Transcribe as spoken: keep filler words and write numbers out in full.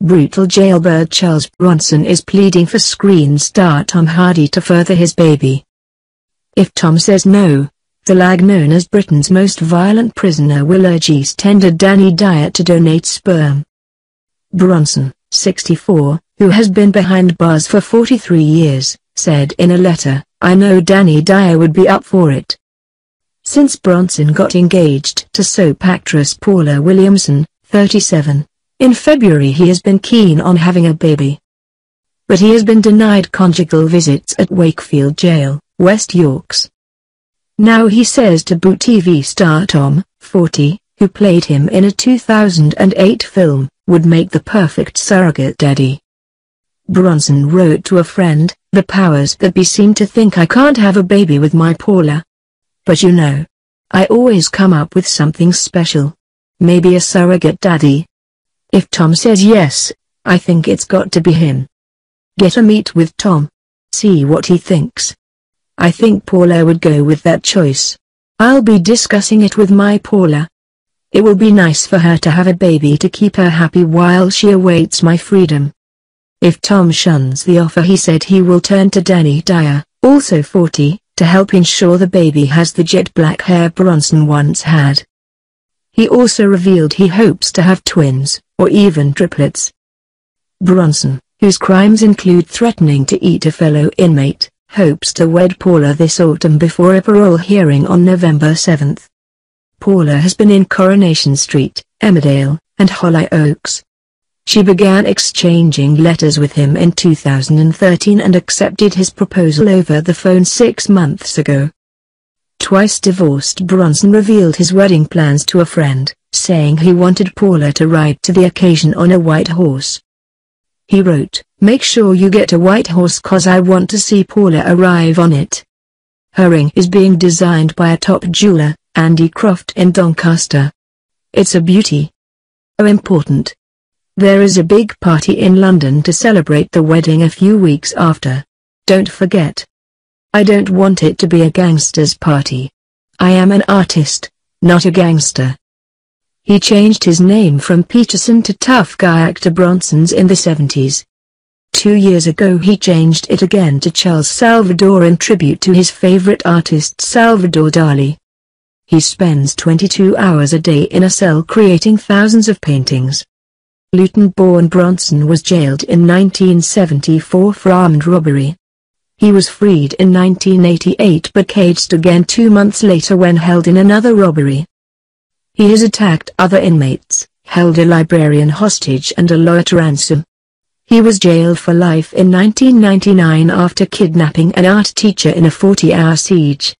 brutal jailbird Charles Bronson is pleading for screen star Tom Hardy to further his baby. If Tom says no, the lag known as Britain's most violent prisoner will urge EastEnder Danny Dyer to donate sperm. Bronson, sixty-four, who has been behind bars for forty-three years, said in a letter, "I know Danny Dyer would be up for it." Since Bronson got engaged to soap actress Paula Williamson, thirty-seven, in February he has been keen on having a baby. But he has been denied conjugal visits at Wakefield Jail, West Yorks. Now he says to boot T V star Tom, forty, who played him in a two thousand eight film, would make the perfect surrogate daddy. Bronson wrote to a friend, "The powers that be seem to think I can't have a baby with my Paula. But you know, I always come up with something special. Maybe a surrogate daddy. If Tom says yes, I think it's got to be him. Get a meet with Tom. See what he thinks. I think Paula would go with that choice. I'll be discussing it with my Paula. It will be nice for her to have a baby to keep her happy while she awaits my freedom." If Tom shuns the offer, he said he will turn to Danny Dyer, also forty, to help ensure the baby has the jet black hair Bronson once had. He also revealed he hopes to have twins, or even triplets. Bronson, whose crimes include threatening to eat a fellow inmate, hopes to wed Paula this autumn before a parole hearing on November seventh. Paula has been in Coronation Street, Emmerdale, and Hollyoaks. She began exchanging letters with him in two thousand thirteen and accepted his proposal over the phone six months ago. Twice divorced, Bronson revealed his wedding plans to a friend, saying he wanted Paula to ride to the occasion on a white horse. He wrote, "Make sure you get a white horse, cause I want to see Paula arrive on it. Her ring is being designed by a top jeweler, Andy Croft in Doncaster. It's a beauty. Oh, important. There is a big party in London to celebrate the wedding a few weeks after. Don't forget. I don't want it to be a gangster's party. I am an artist, not a gangster." He changed his name from Peterson to Tough Guy actor Bronson's in the seventies. Two years ago he changed it again to Charles Salvador in tribute to his favorite artist Salvador Dali. He spends twenty-two hours a day in a cell creating thousands of paintings. Luton-born Bronson was jailed in nineteen seventy-four for armed robbery. He was freed in nineteen eighty-eight but caged again two months later when held in another robbery. He has attacked other inmates, held a librarian hostage and a lawyer to ransom. He was jailed for life in nineteen ninety-nine after kidnapping an art teacher in a forty-hour siege.